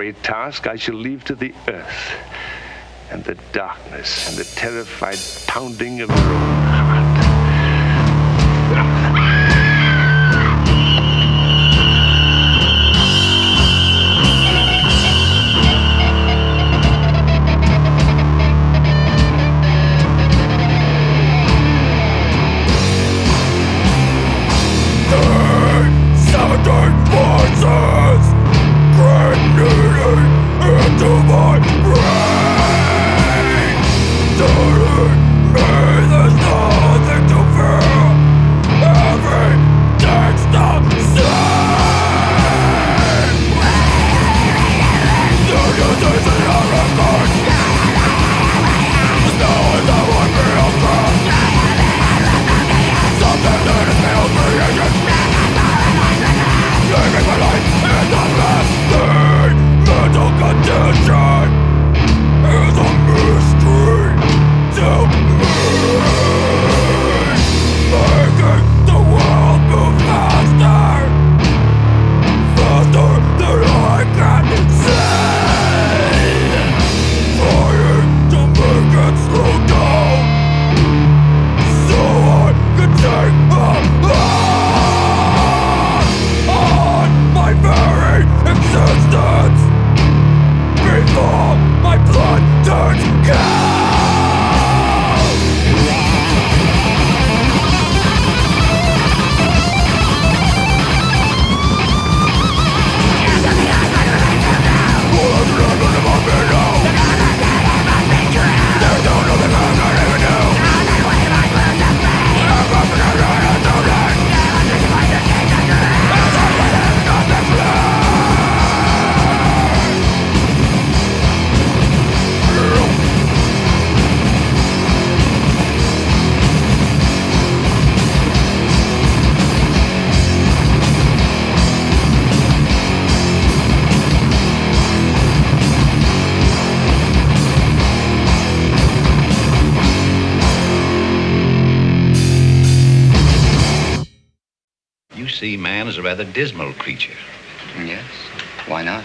sorry task I shall leave to the earth and the darkness and the terrified pounding of her own heart. See, man is a rather dismal creature. Yes, why not?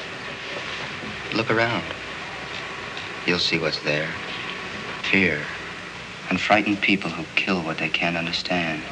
Look around. You'll see what's there. Fear and frightened people who kill what they can't understand.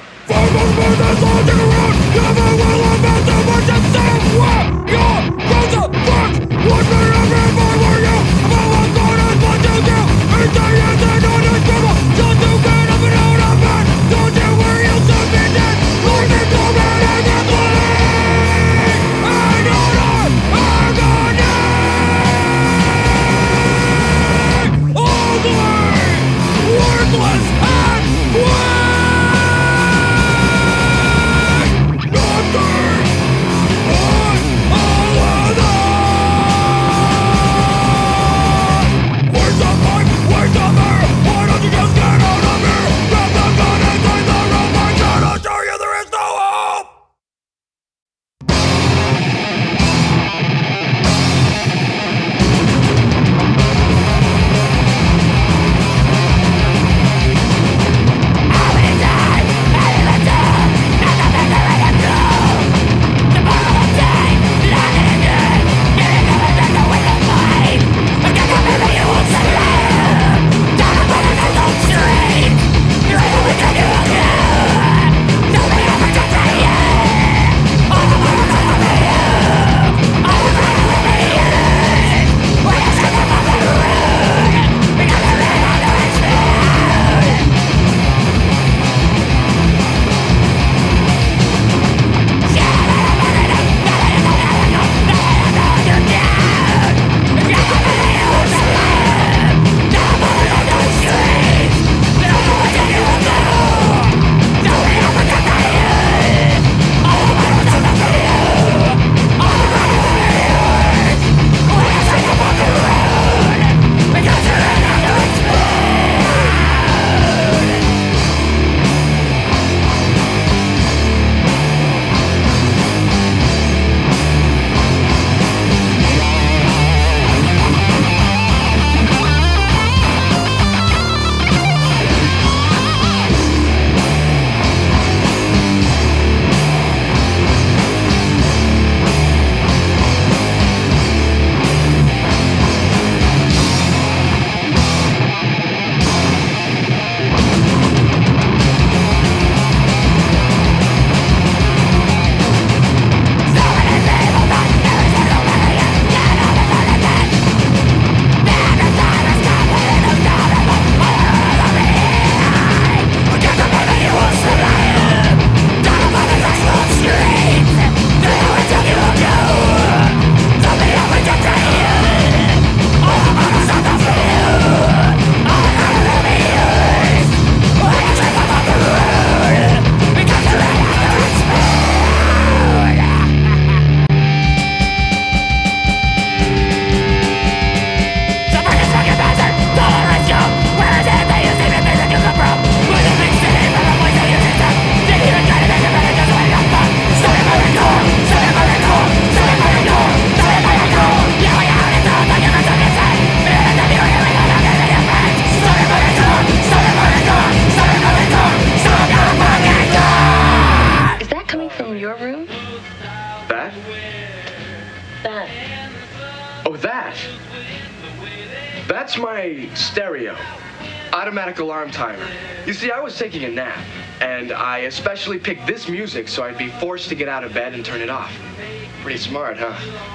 my stereo. Automatic alarm timer. You see, I was taking a nap, and I especially picked this music so I'd be forced to get out of bed and turn it off. Pretty smart, huh?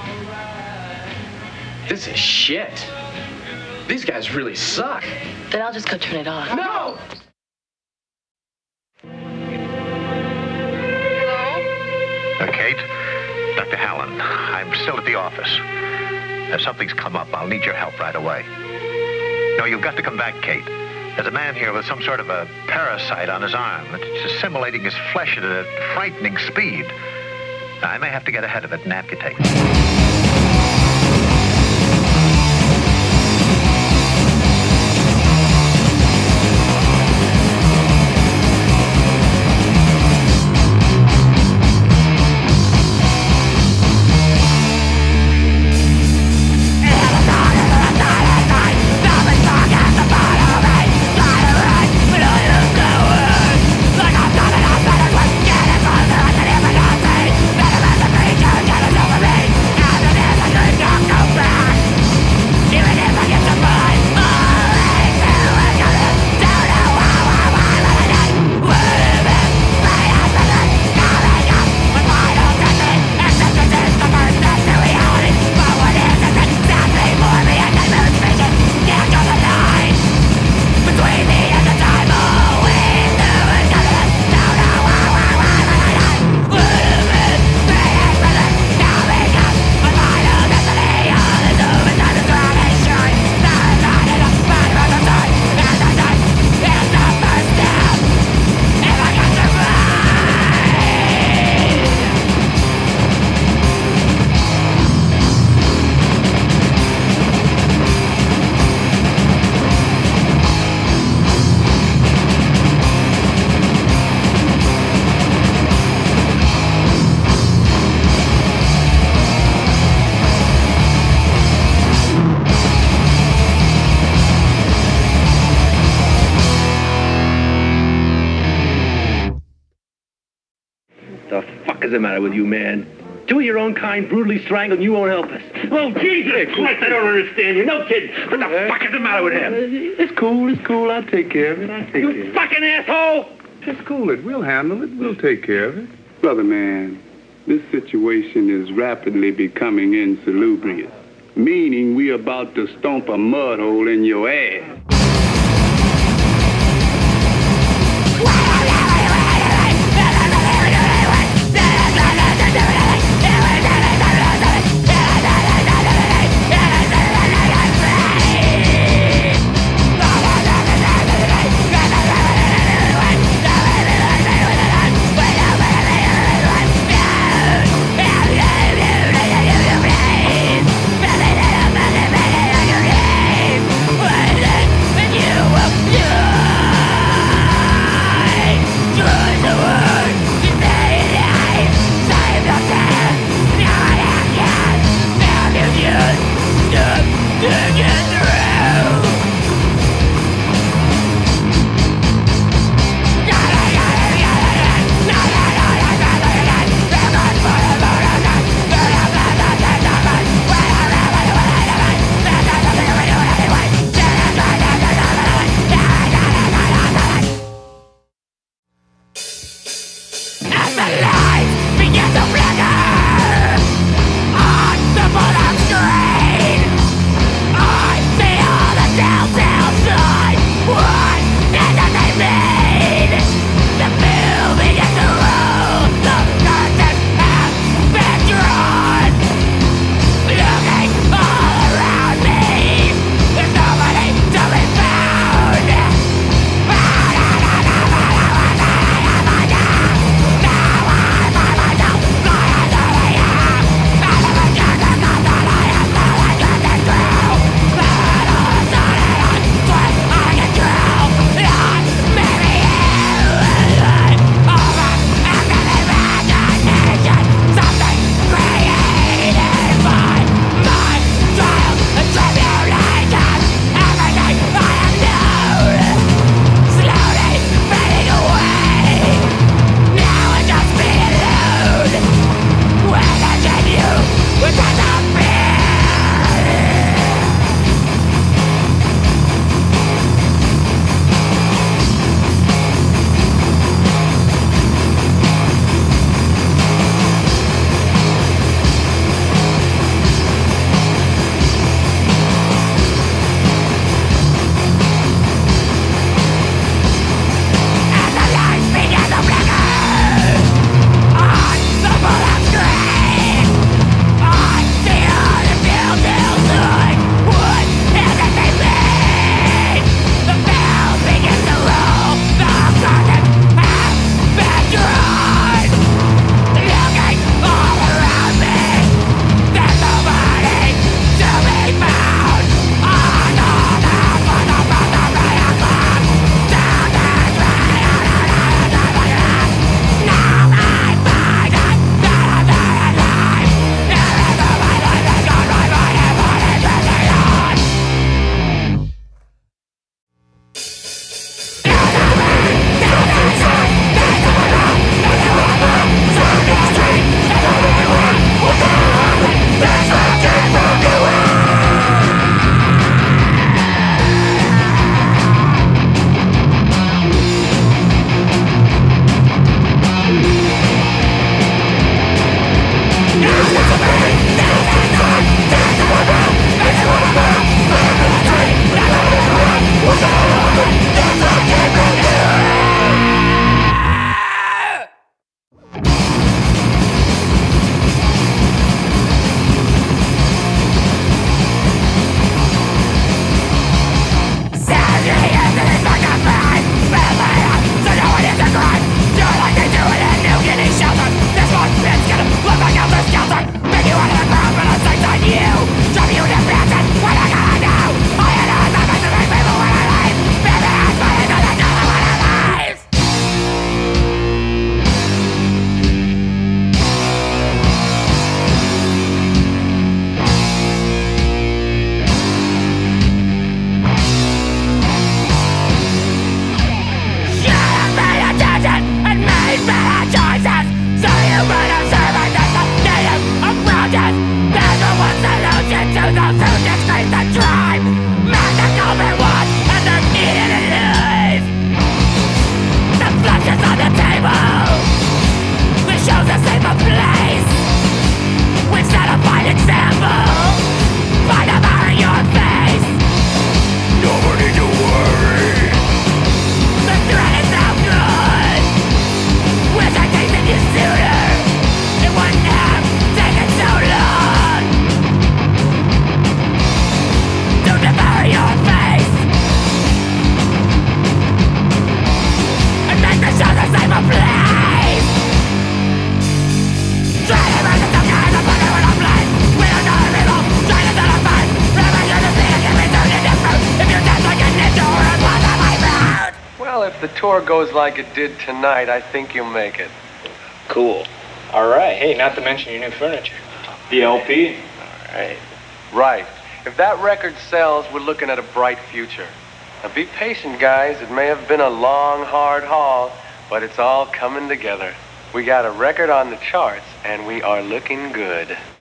This is shit. These guys really suck. Then I'll just go turn it off. No! Kate, Dr. Hallen, I'm still at the office. If something's come up, I'll need your help right away. No, you've got to come back, Kate. There's a man here with some sort of a parasite on his arm. It's assimilating his flesh at a frightening speed. I may have to get ahead of it and amputate. What's the matter with you, man? Two of your own kind brutally strangled and you won't help us. Oh, Jesus Christ, I don't understand you. No kidding. What the fuck is the matter with him? It's cool. I'll take care of it. You fucking asshole! Just cool it. We'll handle it. We'll take care of it. Brother man, this situation is rapidly becoming insalubrious, meaning we're about to stomp a mud hole in your ass. the tour goes like it did tonight, I think you'll make it. Cool. All right. Hey, not to mention your new furniture. The LP? All right. Right. If that record sells, we're looking at a bright future. Now be patient, guys. It may have been a long, hard haul, but it's all coming together. We got a record on the charts, and we are looking good.